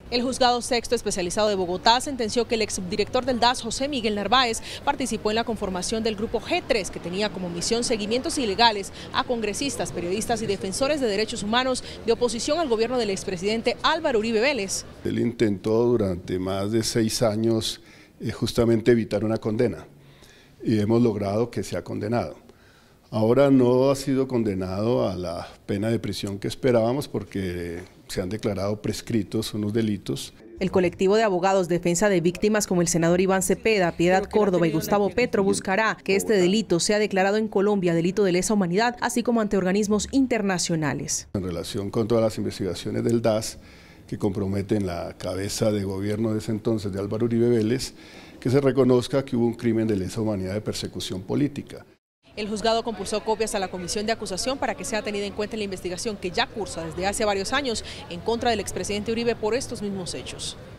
El juzgado sexto especializado de Bogotá sentenció que el exsubdirector del DAS, José Miguel Narváez, participó en la conformación del grupo G3, que tenía como misión seguimientos ilegales a congresistas, periodistas y defensores de derechos humanos de oposición al gobierno del expresidente Álvaro Uribe Vélez. Él intentó durante más de 6 años justamente evitar una condena y hemos logrado que sea condenado. Ahora no ha sido condenado a la pena de prisión que esperábamos porque se han declarado prescritos unos delitos. El colectivo de abogados defensa de víctimas como el senador Iván Cepeda, Piedad Córdoba y Gustavo Petro buscará que este delito sea declarado en Colombia delito de lesa humanidad, así como ante organismos internacionales. En relación con todas las investigaciones del DAS que comprometen la cabeza de gobierno de ese entonces de Álvaro Uribe Vélez, que se reconozca que hubo un crimen de lesa humanidad de persecución política. El juzgado compulsó copias a la comisión de acusación para que sea tenida en cuenta en la investigación que ya cursa desde hace varios años en contra del expresidente Uribe por estos mismos hechos.